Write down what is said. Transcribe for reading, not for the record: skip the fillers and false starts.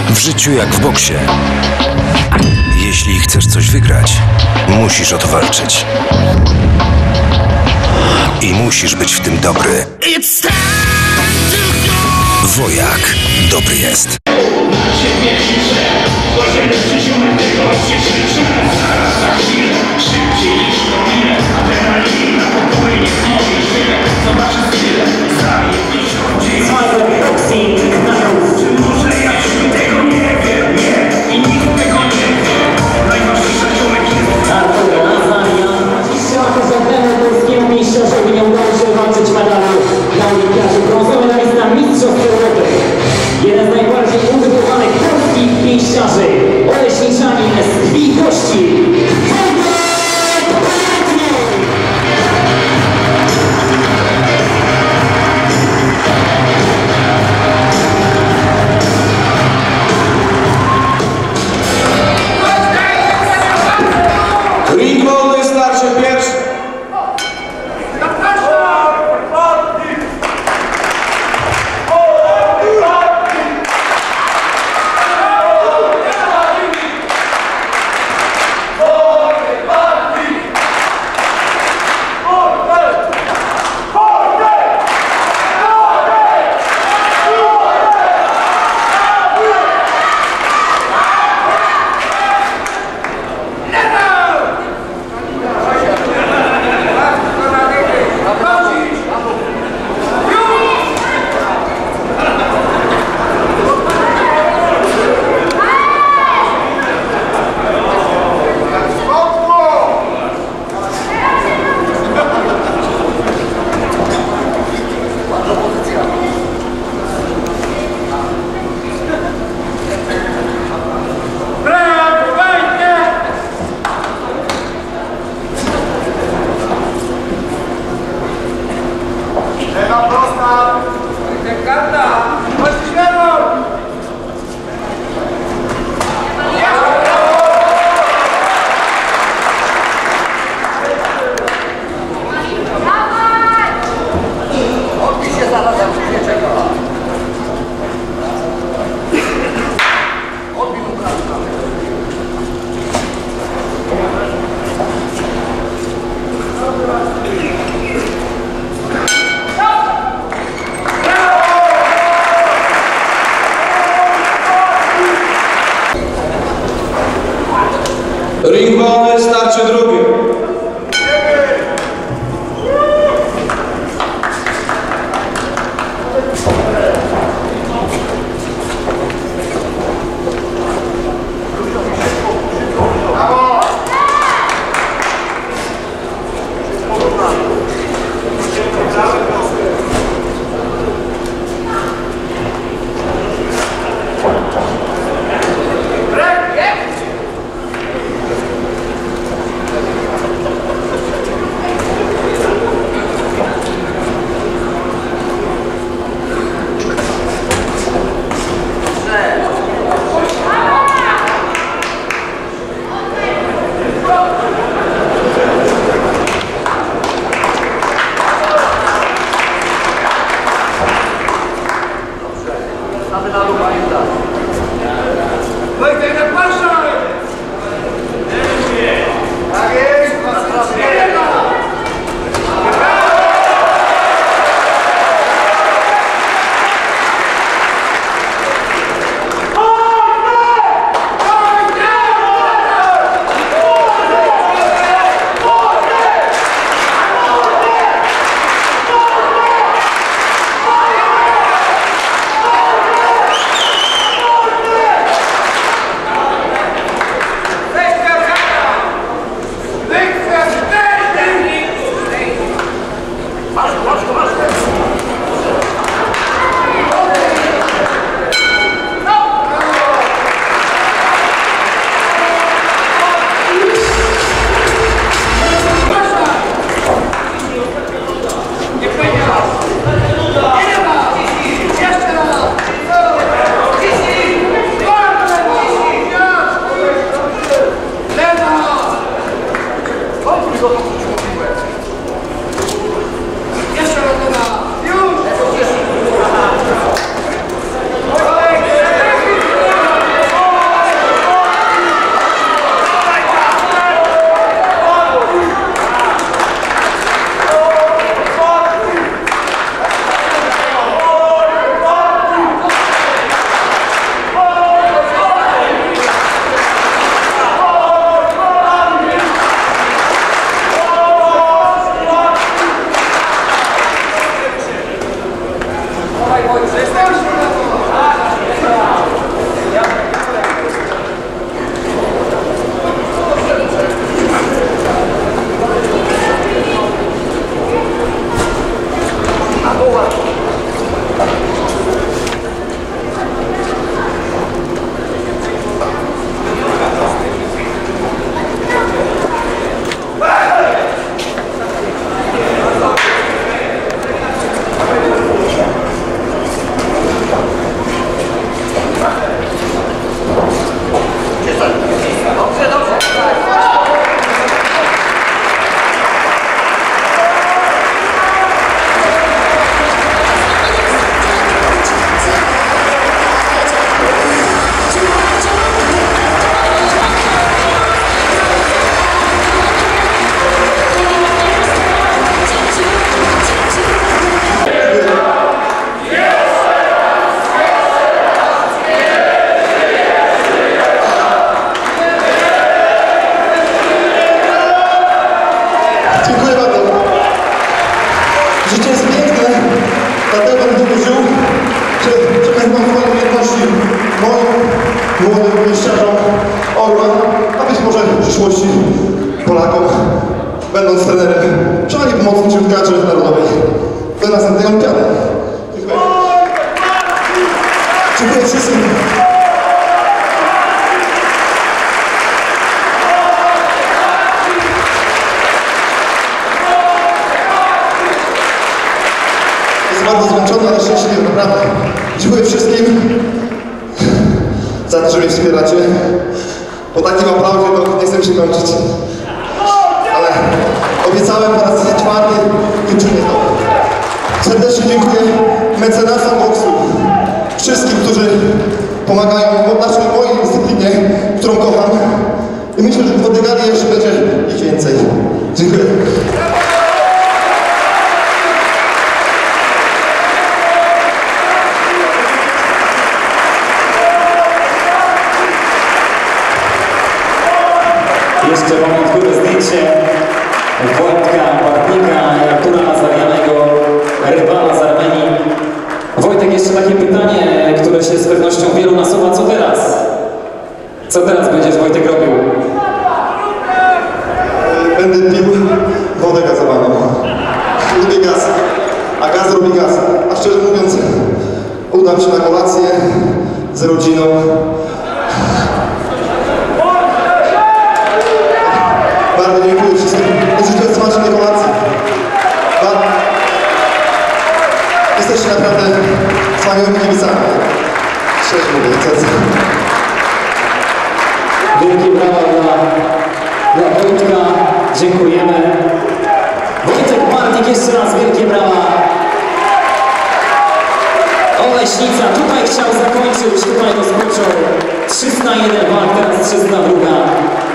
W życiu jak w boksie. Jeśli chcesz coś wygrać, musisz o to walczyć. I musisz być w tym dobry. Wojak dobry jest. Jeden z najbardziej utypowanych polskich pięściarzy, Oleśniczanin z Wilkości. Ring wolny, starcie pierwszy. Ring wolny, starcie drugie. wrócił, przekazał swoje umiejętności moim młodym pięściarzom Orła, a być może w przyszłości Polakom, będąc trenerem, przynajmniej pomocniczym w kadrze narodowej do następnej olimpiady. Dziękuję. Dziękuję wszystkim. Jest bardzo zmęczony, ale szczęśliwy, naprawdę. Dziękuję wszystkim za to, że mnie wspieracie. Po takim aplauzie to nie chcę się kończyć. Ale obiecałem po raz czwarty i uczynię to. Serdecznie dziękuję mecenasom boksu. Wszystkim, którzy pomagają w mojej dyscyplinie, którą kocham. I myślę, że po dekady jeszcze będzie ich więcej. Dziękuję. Jeszcze pamiątkowe zdjęcie Wojtka Bartnika i Artura Nazarianego, rywala z Armenii. Wojtek, jeszcze takie pytanie, które się z pewnością wielu nasuwa. Co teraz? Co teraz będziesz, Wojtek, robił? Będę pił wodę gazowaną. Lubię gaz, a gaz robi gaz. A szczerze mówiąc, udam się na kolację z rodziną. Bardzo dziękuję wszystkim. Życzę smacznej kolacji. Jesteście naprawdę wspaniałymi kibicami. Szczerze mówię, serce. Wielkie brawa dla Wojtka. Dziękujemy. Wojtek Bartnik, jeszcze raz wielkie brawa. Oleśnica tutaj chciał zakończyć, tutaj rozpoczął 301 walk, teraz 302.